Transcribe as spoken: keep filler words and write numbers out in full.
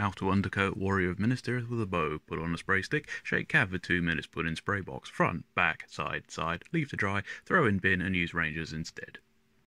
How to undercoat Warrior of Minas Tirith with a bow. Put on a spray stick, shake cav for two minutes, put in spray box, front, back, side, side, leave to dry, throw in bin and use Rangers instead.